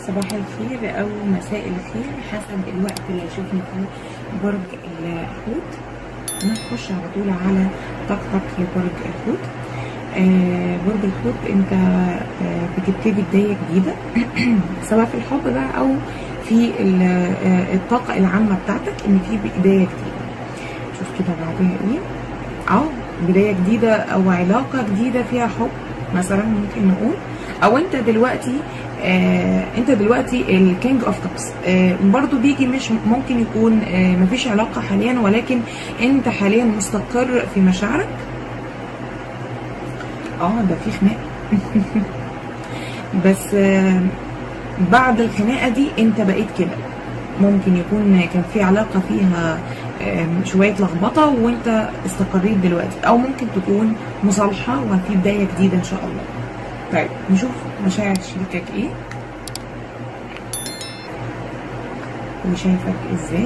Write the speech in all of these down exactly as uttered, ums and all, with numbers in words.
صباح الخير او مساء الخير حسب الوقت اللي هيشوفني فيه برج الحوت. نخش على طول على طاقتك لبرج الحوت. آه برج الحوت انت آه بتبتدي بدايه جديده سواء في الحب بقى او في آه الطاقه العامه بتاعتك ان في بدايه جديده. شوف كده بعدها ايه؟ اه بدايه جديده او علاقه جديده فيها حب مثلا ممكن نقول، او انت دلوقتي آه انت دلوقتي الكينج اوف كابس. آه برضو بيجي مش ممكن يكون آه مفيش علاقه حاليا، ولكن انت حاليا مستقر في مشاعرك. اه ده في خناقه بس آه بعد الخناقه دي انت بقيت كده. ممكن يكون كان في علاقه فيها آه شويه لخبطه وانت استقريت دلوقتي، او ممكن تكون مصالحه وفي بدايه جديده ان شاء الله. طيب نشوف مشاعر شريكك ايه وشايفك ازاي،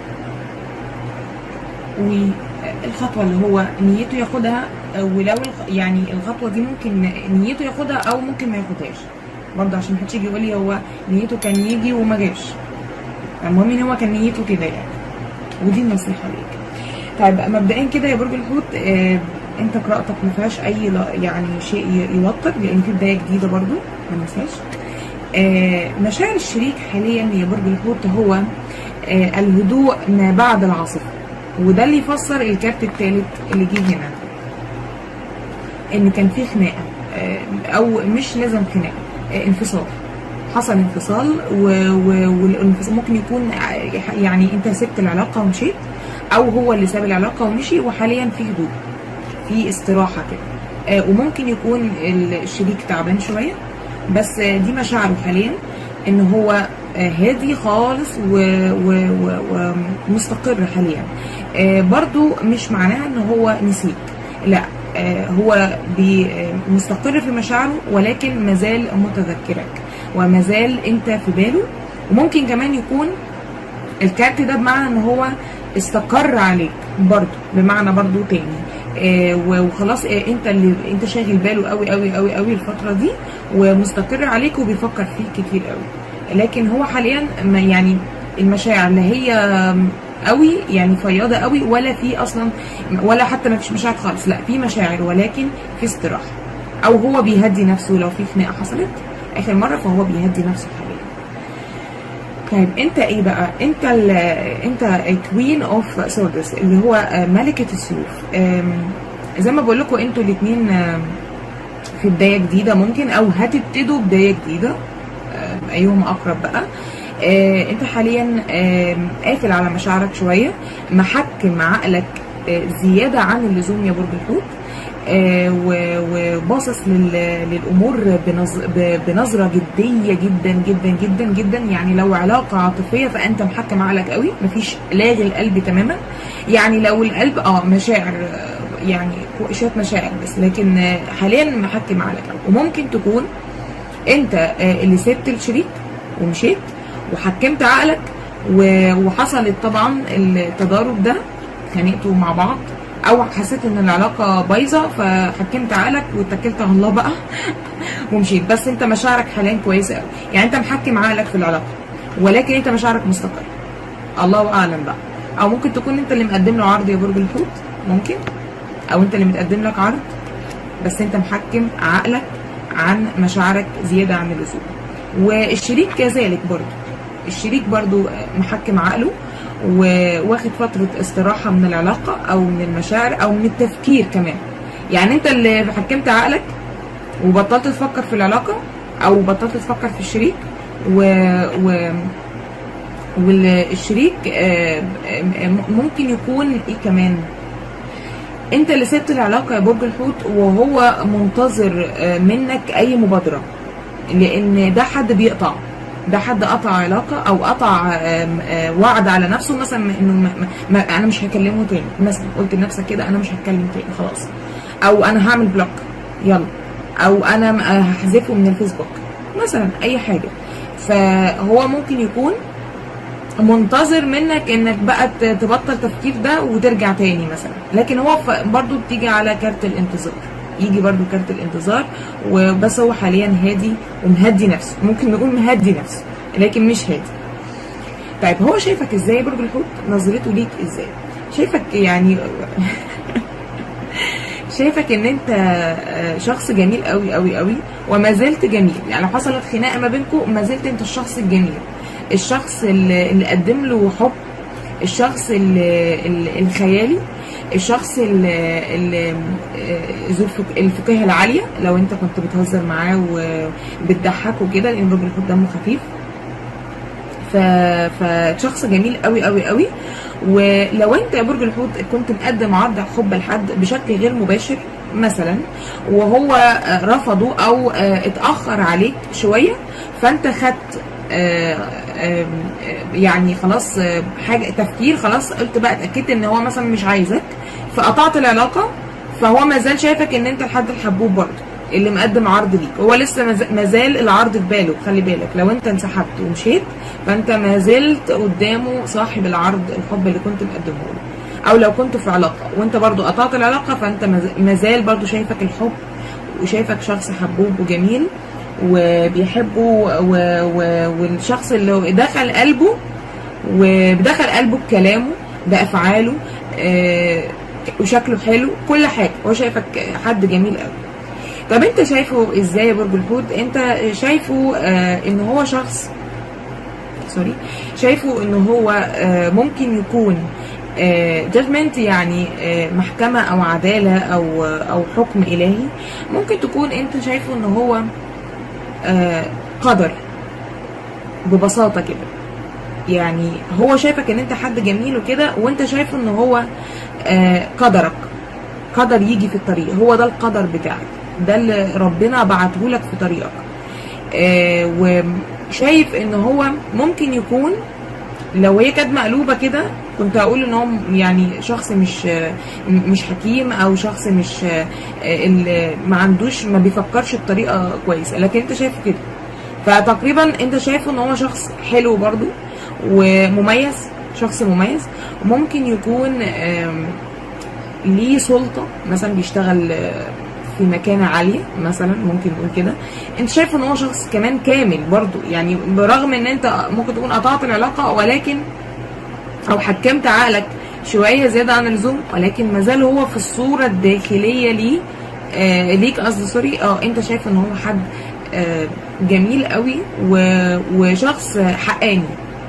والخطوه اللي هو نيته ياخدها، ولو يعني الخطوه دي ممكن نيته ياخدها او ممكن ما ياخدهاش برضه، عشان محدش يجي يقول لي هو نيته كان يجي وما جاش. المهم ان هو كان نيته كده يعني، ودي النصيحه ليك. طيب مبدئيا كده يا برج الحوت، آه انت قراءتك ما فيهاش اي يعني شيء يوتر، لان في بدايه جديده برضو ما ننساش. آه مشاعر الشريك حاليا يا برج الحوت هو آه الهدوء ما بعد العاصفه، وده اللي يفسر الكارت الثالث اللي جه هنا، ان كان في خناقه آه او مش لازم خناقه، آه انفصال. حصل انفصال والانفصال ممكن يكون يعني انت سبت العلاقه ومشيت، او هو اللي ساب العلاقه ومشي، وحاليا في هدوء في استراحه كده. آه وممكن يكون الشريك تعبان شويه، بس آه دي مشاعره حاليا ان هو آه هادي خالص ومستقر حاليا. آه برضو مش معناها ان هو نسيك، لا، آه هو مستقر في مشاعره، ولكن مازال متذكرك ومازال انت في باله. وممكن كمان يكون الكارت ده بمعنى ان هو استقر عليك برضو، بمعنى برضو تاني آه وخلاص. آه انت اللي انت شاغل باله قوي قوي قوي قوي الفتره دي، ومستقر عليك وبيفكر فيك كتير قوي. لكن هو حاليا يعني المشاعر لا هي قوي يعني فياضه قوي، ولا في اصلا، ولا حتى ما فيش مشاعر خالص، لا في مشاعر ولكن في استراحه، او هو بيهدي نفسه لو في خناقه حصلت اخر مره فهو بيهدي نفسه حاليا. طيب انت ايه بقى؟ انت ال انت كوين اوف سوردس اللي هو ملكه السيوف. زي ما بقول لكم انتوا الاثنين في بدايه جديده ممكن، او هتبتدوا بدايه جديده، ايهم اقرب بقى. اه انت حاليا اه قافل على مشاعرك شويه، محكم عقلك اه زياده عن اللزوم يا برج الحوت، اه وباصص للامور بنظره جديه جدا جدا جدا جدا. يعني لو علاقه عاطفيه فانت محكم عقلك قوي، مفيش لاغي القلب تماما. يعني لو القلب اه مشاعر يعني شويه مشاعر بس، لكن حاليا محكم عقلك قوي. وممكن تكون انت اه اللي سبت الشريك ومشيت وحكمت عقلك، وحصلت طبعا التضارب ده، خانقتوا مع بعض، او حسيت ان العلاقه بايظه فحكمت عقلك واتكلت على الله بقى ومشيت. بس انت مشاعرك حاليا كويسه قوي، يعني انت محكم عقلك في العلاقه، ولكن انت مشاعرك مستقر، الله اعلم بقى. او ممكن تكون انت اللي مقدم له عرض يا برج الحوت، ممكن، او انت اللي متقدم لك عرض بس انت محكم عقلك عن مشاعرك زياده عن اللزوم. والشريك كذلك برضه، الشريك برضه محكم عقله وواخد فترة استراحة من العلاقة أو من المشاعر أو من التفكير كمان. يعني أنت اللي حكمت عقلك وبطلت تفكر في العلاقة أو بطلت تفكر في الشريك، و, و... والشريك ممكن يكون إيه كمان، أنت اللي سبت العلاقة يا برج الحوت وهو منتظر منك أي مبادرة، لأن ده حد بيقطع، ده حد قطع علاقه او قطع وعد على نفسه مثلا انه ما ما انا مش هكلمه تاني، مثلا قلت لنفسك كده انا مش هتكلم تاني خلاص، او انا هعمل بلوك يلا، او انا هحذفه من الفيسبوك مثلا، اي حاجه. فهو ممكن يكون منتظر منك انك بقى تبطل تفكير ده وترجع تاني مثلا، لكن هو برضو بتيجي على كارت الانتظار. يجي برضو كارت الانتظار، وبس هو حاليا هادي ومهدي نفسه، ممكن نقول مهدي نفسه لكن مش هادي. طيب هو شايفك ازاي برج الحوت؟ نظرته ليك ازاي؟ شايفك يعني شايفك ان انت شخص جميل قوي قوي قوي وما زلت جميل، يعني لو حصلت خناقه ما بينكم ما زلت انت الشخص الجميل، الشخص اللي, اللي قدم له حب، الشخص اللي الخيالي، الشخص اللي ذو الفكاهه العاليه لو انت كنت بتهزر معاه وبتضحكه كده، لان برج الحوت دمه خفيف. فشخص جميل قوي قوي قوي. ولو انت يا برج الحوت كنت مقدم عرض حب لحد بشكل غير مباشر مثلا وهو رفضه او اتاخر عليك شويه، فانت خدت يعني خلاص حاجه تفكير، خلاص قلت بقى اتاكدت ان هو مثلا مش عايزك فقطعت العلاقه، فهو ما زال شايفك ان انت الحد الحبوب برضه اللي مقدم عرض ليك، هو لسه ما زال العرض في باله. خلي بالك لو انت انسحبت ومشيت فانت ما زلت قدامه صاحب العرض الحب اللي كنت مقدمه له، او لو كنت في علاقه وانت برضو قطعت العلاقه فانت ما زال برضو شايفك الحب وشايفك شخص حبوب وجميل وبيحبه، والشخص اللي دخل قلبه ودخل قلبه بكلامه بافعاله وشكله حلو كل حاجه، هو شايفك حد جميل قوي. طب انت شايفه ازاي يا برج الحوت؟ انت شايفه آه ان هو شخص سوري شايفه ان هو آه ممكن يكون آه جادجمنت، يعني آه محكمه او عداله او او حكم الهي. ممكن تكون انت شايفه ان هو آه قدر ببساطه كده، يعني هو شايفك ان انت حد جميل وكده، وانت شايفه ان هو آه قدرك، قدر يجي في الطريق، هو ده القدر بتاعك، ده اللي ربنا بعته لك في طريقك. آه وشايف ان هو ممكن يكون لو هي كانت مقلوبه كده كنت هقول ان هو يعني شخص مش مش حكيم، او شخص مش اللي ما عندوش ما بيفكرش بطريقه كويسه، لكن انت شايفه كده. فتقريبا انت شايفه ان هو شخص حلو برضو ومميز، شخص مميز، وممكن يكون ليه سلطه مثلا، بيشتغل في مكانه عاليه مثلا، ممكن نقول كده. انت شايف ان هو شخص كمان كامل برضو، يعني برغم ان انت ممكن تكون قطعت العلاقه ولكن او حكمت عقلك شويه زياده عن اللزوم، ولكن ما زال هو في الصوره الداخليه ليه آه ليك قصدي سوري اه انت شايف ان هو حد آه جميل قوي وشخص حقاني،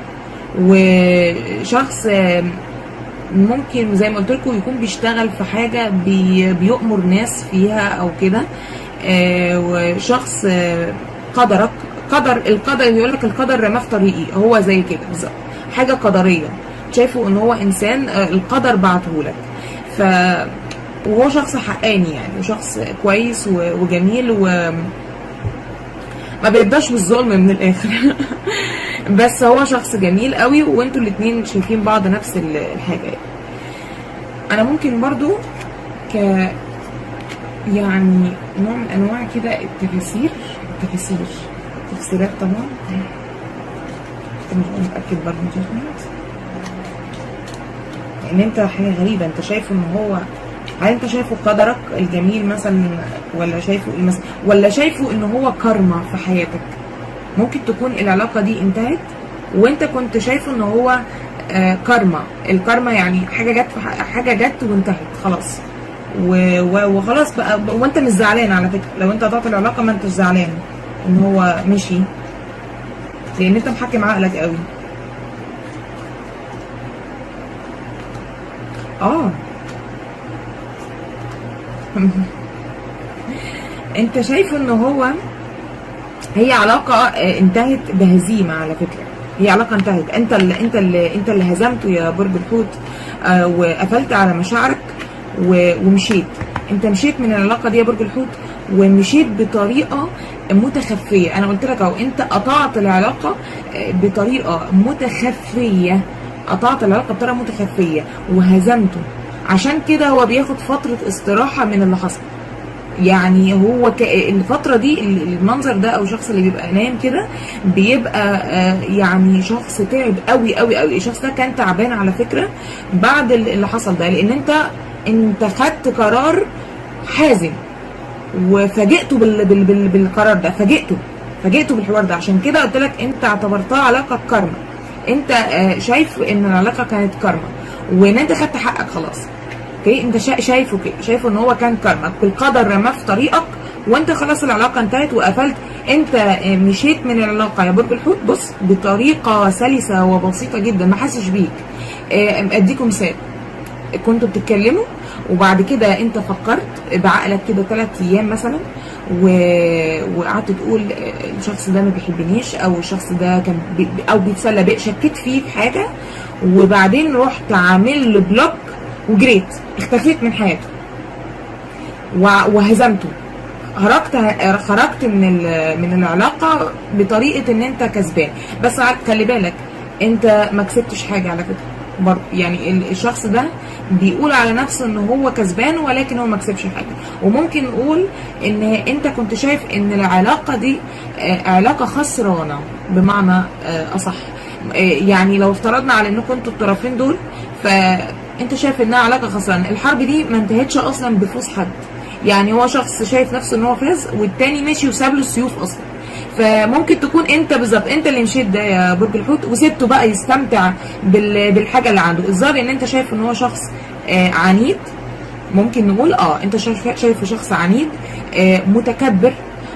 وشخص آه ممكن زي ما قلت لكم يكون بيشتغل في حاجه بي بيؤمر ناس فيها او كده. آه وشخص آه قدرك، قدر القدر يقول لك القدر رماه في طريقي، هو زي كده بالظبط، حاجه قدريه، شايفه ان هو انسان آه القدر بعته لك. ف وهو شخص حقاني يعني، وشخص كويس وجميل و ما بيرضاش بالظلم من الاخر بس هو شخص جميل قوي، وانتوا الاثنين شايفين بعض نفس الحاجه. انا ممكن برضو ك يعني نوع من انواع كده التفاسير التفاسير تفسيرات طبعا مش متاكد برضو ان انت حاجه غريبه. انت شايف ان هو هل انت شايفه قدرك الجميل مثلا، ولا شايفه ايه مثلا، ولا شايفه ان هو كارما في حياتك؟ ممكن تكون العلاقه دي انتهت وانت كنت شايفه ان هو آه كارما. الكارما يعني حاجه جت في حاجه جت وانتهت خلاص، وخلاص بقى، وانت مش زعلان على فكره. لو انت قطعت العلاقه ما انتش زعلان ان هو مشي، لان انت محكم عقلك قوي. اه انت شايف ان هو هي علاقه انتهت بهزيمه على فكره، هي علاقه انتهت، انت اللي انت اللي انت اللي هزمته يا برج الحوت، آه وقفلت على مشاعرك ومشيت. انت مشيت من العلاقه دي يا برج الحوت، ومشيت بطريقه متخفيه. انا قلت لك اهو انت قطعت العلاقه بطريقه متخفيه، قطعت العلاقه بطريقه متخفيه وهزمته. عشان كده هو بياخد فتره استراحه من اللي حصل. يعني هو ك... الفتره دي المنظر ده، او الشخص اللي بيبقى نايم كده بيبقى آه يعني شخص تعب قوي قوي قوي. الشخص ده كان تعبان على فكره بعد اللي حصل ده، لان انت انت خدت قرار حازم، وفاجئته بال بال بال بالقرار ده، فاجئته فاجئته بالحوار ده. عشان كده قلت لك انت اعتبرتها علاقه كارما، انت شايف ان العلاقه كانت كارما وان انت خدت حقك خلاص. اوكي، انت شايفه كده، شايفه ان هو كان كارما، القدر رماه في طريقك وانت خلاص العلاقه انتهت وقفلت. انت مشيت من العلاقه يا برج الحوت بص بطريقه سلسه وبسيطه جدا، ما حاسش بيك. اديكم مثال، كنتوا بتتكلموا وبعد كده انت فكرت بعقلك كده ثلاث ايام مثلا و... وقعدت تقول الشخص ده ما بيحبنيش او الشخص ده كان بي... او بيتسلى بيه، شكيت فيه في حاجه وبعدين رحت عامل له بلوك وجريت، اختفيت من حياته وهزمته، خرجت خرجت من من العلاقه بطريقه ان انت كسبان. بس خلي بالك انت ما كسبتش حاجه على فكره برضه، يعني الشخص ده بيقول على نفسه ان هو كسبان ولكن هو ما كسبش حاجه. وممكن نقول ان انت كنت شايف ان العلاقه دي علاقه خسرانه بمعنى اصح، يعني لو افترضنا على انكم انتوا الطرفين دول فانت شايف انها علاقه خسرانه. الحرب دي ما انتهتش اصلا بفوز حد، يعني هو شخص شايف نفسه ان هو فاز والتاني ماشي وساب له السيوف اصلا. فممكن تكون انت بالظبط انت اللي مشيت ده يا برج الحوت وسبته بقى يستمتع بالحاجه اللي عنده. الظاهر ان انت شايف ان هو شخص آه عنيد، ممكن نقول اه انت شايفه شخص عنيد آه متكبر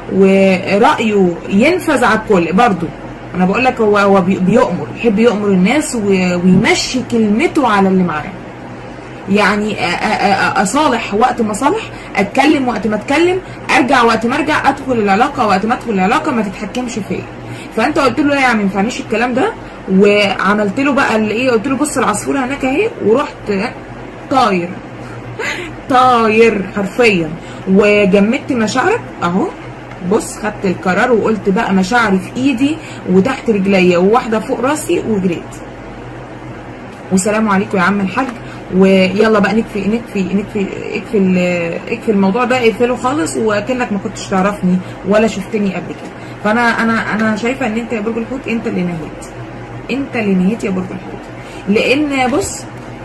ورايه ينفذ على الكل. برضه انا بقول لك هو هو بيؤمر، يحب يؤمر الناس ويمشي كلمته على اللي معاه، يعني اصالح وقت ما اصالح، اتكلم وقت ما اتكلم، ارجع وقت ما ارجع، ادخل العلاقه وقت ما ادخل العلاقه، ما تتحكمش فيا. فانت قلت له لا يا عم ما ينفعنيش الكلام ده، وعملت له بقى اللي ايه، قلت له بص العصفوره هناك اهي، ورحت طاير طاير حرفيا وجمدت مشاعرك اهو. بص خدت القرار وقلت بقى مشاعري في ايدي وتحت رجليا وواحده فوق راسي وجريت. والسلام عليكم يا عم الحاج، ويلا بقى نكفي نكفي نكفي اكفي اكفي الموضوع ده، اقفله خالص وكانك ما كنتش تعرفني ولا شفتني قبل كده. فانا انا انا شايفه ان انت يا برج الحوت انت اللي نهيت، انت اللي نهيت يا برج الحوت. لان بص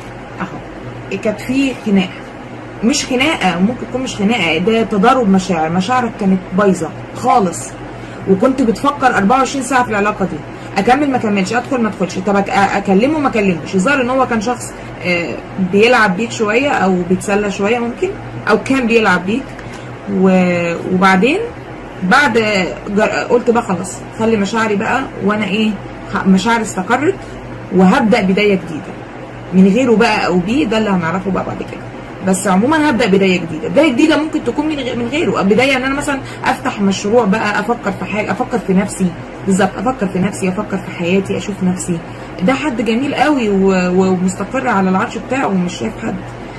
اهو كانت في خناقه، مش خناقه، ممكن تكون مش خناقه، ده تضارب مشاعر، مشاعرك كانت بايظه خالص وكنت بتفكر أربعة وعشرين ساعه في العلاقه دي، اكمل ما اكملش، ادخل ما ادخلش، طب اكلمه ما اكلمش. الظاهر ان هو كان شخص بيلعب بيك شويه او بيتسلى شويه ممكن، او كان بيلعب بيك وبعدين بعد قلت بقى خلاص خلي مشاعري بقى، وانا ايه مشاعري استقرت وهبدا بدايه جديده من غيره بقى او بيه، ده اللي هنعرفه بقى بعد كده. بس عموما هبدا بدايه جديده، بدايه جديده ممكن تكون من من غيره، بدايه ان انا مثلا افتح مشروع بقى، افكر في حاجه، افكر في نفسي بالظبط، افكر في نفسي، افكر في حياتي، اشوف نفسي. ده حد جميل قوي ومستقر على العرش بتاعه ومش شايف حد.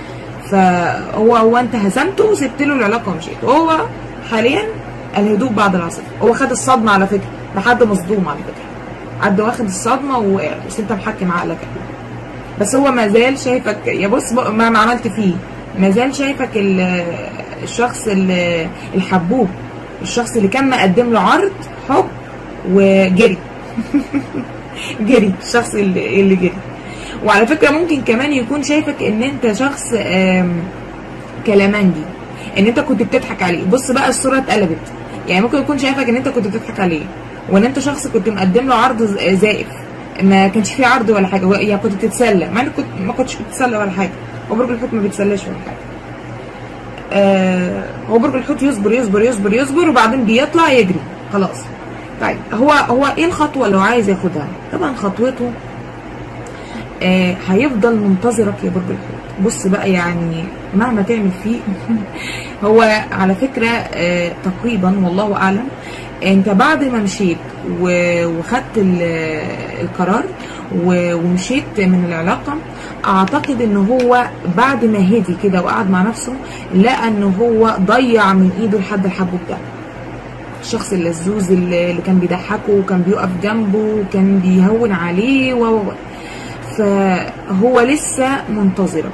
فهو هو انت هزمته وسبت له العلاقه ومشيت. هو حاليا الهدوء بعد العاصفه، هو خد الصدمه على فكره، ده حد مصدوم على فكره، حد واخد الصدمه ووقع، بس انت محكم عقلك. بس هو ما زال شايفك يا بص مهما عملت فيه، ما زال شايفك الشخص الحبوب، الشخص اللي كان مقدم له عرض حب وجري جري، الشخص اللي, اللي جري. وعلى فكره ممكن كمان يكون شايفك ان انت شخص كلامنجي، ان انت كنت بتضحك عليه. بص بقى الصوره اتقلبت، يعني ممكن يكون شايفك ان انت كنت بتضحك عليه وان انت شخص كنت مقدم له عرض زائف، ما كانش فيه عرض ولا حاجه، يعني كنت بتتسلى، مع انك كنت ما كنتش بتتسلى ولا حاجه. هو برج الحوت ما بيتسلاش ولا حاجه. آه هو برج الحوت يصبر يصبر يصبر يصبر وبعدين بيطلع يجري خلاص. طيب هو هو ايه الخطوه اللي هو عايز ياخدها؟ طبعا خطوته آه هيفضل منتظرك يا برج الحوت. بص بقى يعني مهما تعمل فيه هو على فكره آه تقريبا والله اعلم، انت بعد ما مشيت وخدت القرار ومشيت من العلاقه، اعتقد ان هو بعد ما هدي كده وقعد مع نفسه لقى ان هو ضيع من ايده الحد الحبوب ده، الشخص اللزوز اللي كان بيضحكه وكان بيقف جنبه وكان بيهون عليه و فهو لسه منتظرك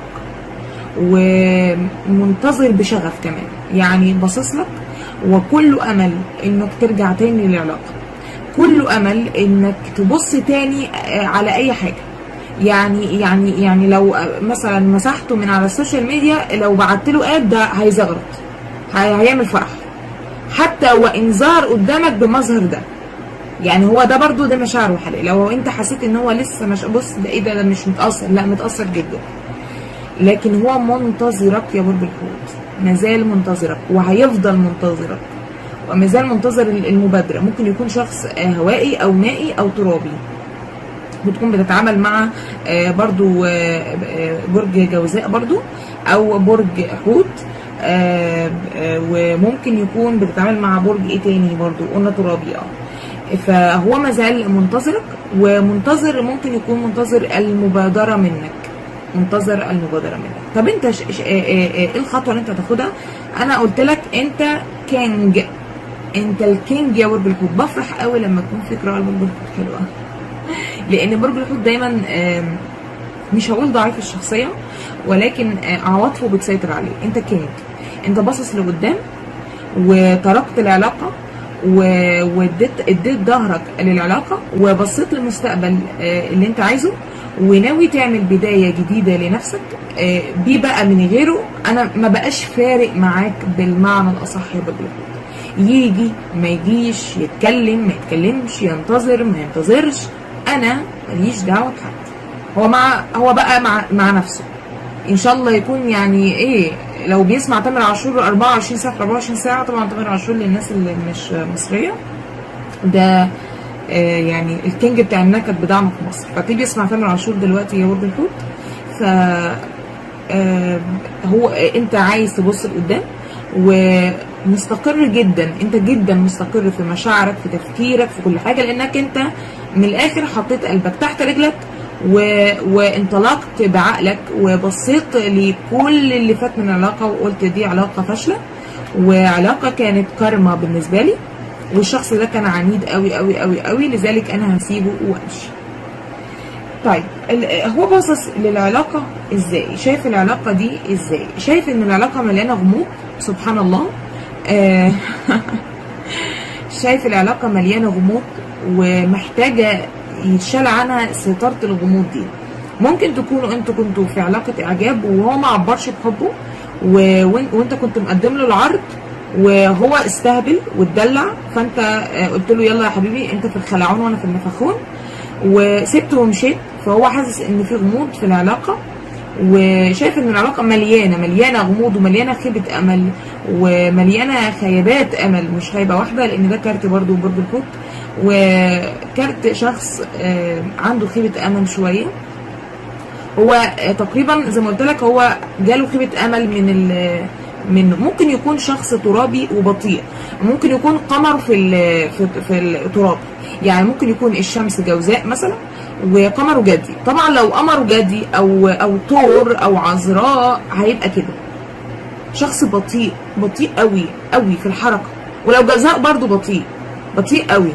ومنتظر بشغف كمان، يعني باصص لك وكله امل انك ترجع تاني للعلاقه، كله امل انك تبص تاني على اي حاجه. يعني يعني يعني لو مثلا مسحته من على السوشيال ميديا، لو بعت له اد ده هيزغرط هيعمل فرح حتى وان ظهر قدامك بمظهر ده. يعني هو ده برضو ده مشاعره حقيقي. لو انت حسيت ان هو لسه مش بص ده ايه ده, ده مش متاثر، لا متاثر جدا، لكن هو منتظرك يا برج الحوت، مازال منتظرك وهيفضل منتظرك ومازال منتظر المبادره. ممكن يكون شخص هوائي او مائي او ترابي، بتكون بتتعامل مع برضو برج جوزاء برضو او برج حوت، وممكن يكون بتتعامل مع برج ايه تاني برضو قلنا ترابي. اه فهو مازال منتظرك ومنتظر، ممكن يكون منتظر المبادره منك، منتظر المبادره منك. طب انت ش... ش... ايه الخطوه اللي انت هتاخدها؟ انا قلت لك انت كينج، انت الكينج يا برج الحوت. بفرح قوي لما تكون في قراءه لبرج الحوت حلوه، لان برج الحوت دايما مش هقول ضعيف الشخصيه، ولكن عواطفه بتسيطر عليه. انت كينج، انت باصص لقدام وتركت العلاقه واديت اديت ظهرك للعلاقه وبصيت للمستقبل اللي انت عايزه، وناوي تعمل بدايه جديده لنفسك. دي بقى من غيره انا ما بقاش فارق معاك بالمعنى الاصح يا برج الحوت. يجي ما يجيش، يتكلم ما يتكلمش، ينتظر ما ينتظرش، انا ماليش دعوه بحد. هو مع هو بقى مع مع نفسه ان شاء الله يكون يعني ايه. لو بيسمع تامر عاشور أربعة وعشرين ساعه في أربعة وعشرين ساعه، طبعا تامر عاشور للناس اللي مش مصريه ده آه يعني الكينج بتاع النكد بدعم في مصر، فتيجي يسمع تامر عاشور دلوقتي يا برج الحوت. ف آه هو انت عايز تبص لقدام ومستقر جدا، انت جدا مستقر في مشاعرك في تفكيرك في كل حاجه، لانك انت من الاخر حطيت قلبك تحت رجلك و... وانطلقت بعقلك وبصيت لكل اللي فات من العلاقه وقلت دي علاقه فاشله وعلاقه كانت كارما بالنسبه لي، والشخص ده كان عنيد قوي قوي قوي قوي، لذلك انا هسيبه وامشي. طيب هو باصص للعلاقه ازاي؟ شايف العلاقه دي ازاي؟ شايف ان العلاقه مليانه غموض، سبحان الله. آه شايف العلاقه مليانه غموض ومحتاجه يتشال عنها ستاره الغموض دي. ممكن تكونوا انتوا كنتوا في علاقه اعجاب وهو ما عبرش بحبه و... وانت كنت مقدم له العرض وهو استهبل واتدلع، فانت قلت له يلا يا حبيبي انت في الخلعون وانا في النفخون، وسبته ومشيت. فهو حاسس ان في غموض في العلاقه، وشايف ان العلاقه مليانه مليانه غموض ومليانه خيبه امل ومليانه خيبات امل، مش خيبه واحده، لان ده كارت برضو برج الحوت، وكارت شخص عنده خيبه امل شويه. هو تقريبا زي ما قلت لك هو جاله خيبه امل من ال من ممكن يكون شخص ترابي وبطيء، ممكن يكون قمر في في, في التراب، يعني ممكن يكون الشمس جوزاء مثلا وقمره جدي. طبعا لو قمره جدي او او طور او عذراء هيبقى كده شخص بطيء بطيء قوي قوي في الحركه، ولو جوزاء برضو بطيء بطيء قوي،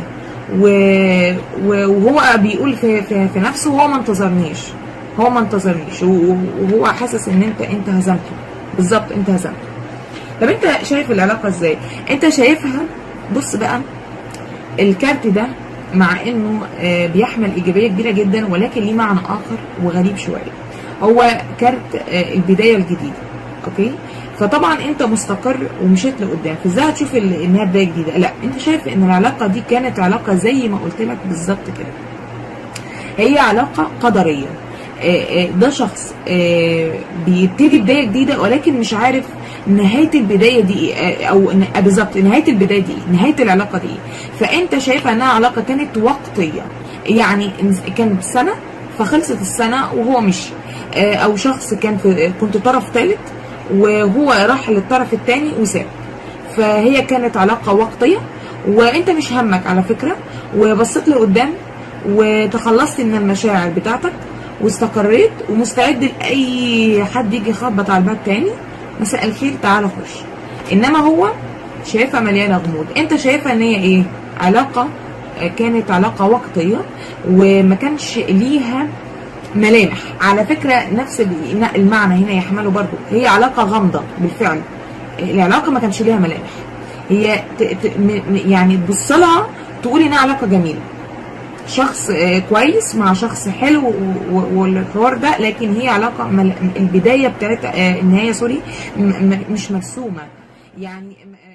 وهو بيقول في, في, في نفسه هو ما انتظرنيش هو ما انتظرنيش وهو حاسس ان انت انت هزمته بالظبط، انت هزمته. طب انت شايف العلاقه ازاي؟ انت شايفها بص بقى، الكارت ده مع انه بيحمل ايجابيه كبيره جدا ولكن ليه معنى اخر وغريب شويه. هو كارت البدايه الجديده، اوكي؟ فطبعا انت مستقر ومشيت لقدام، فازاي هتشوف انها بدايه جديده؟ لا، انت شايف ان العلاقه دي كانت علاقه زي ما قلت لك بالظبط كده، هي علاقه قدريه. ده شخص بيبتدي بدايه جديده ولكن مش عارف نهايه البدايه دي او بالظبط نهايه البدايه دي نهايه العلاقه دي. فانت شايفه انها علاقه كانت وقتيه، يعني كانت سنه فخلصت السنه وهو مشي، او شخص كان في كنت طرف ثالث وهو راح للطرف الثاني وساب. فهي كانت علاقه وقتيه وانت مش همك على فكره، وبصيت لقدام وتخلصت من المشاعر بتاعتك واستقريت ومستعد لاي حد يجي يخبط على الباب تاني، مساء الخير تعالى خش. انما هو شايفها مليانه غموض. انت شايفها ان هي ايه؟ علاقه كانت علاقه وقتيه وما كانش ليها ملامح. على فكره نفس المعنى هنا يحمله برضو، هي علاقه غامضه بالفعل. العلاقه ما كانش ليها ملامح، هي يعني تبص لها تقول انها علاقه جميله، شخص كويس مع شخص حلو والحوار ده، لكن هي علاقه البدايه بتاعت النهايه سوري مش مرسومه. يعني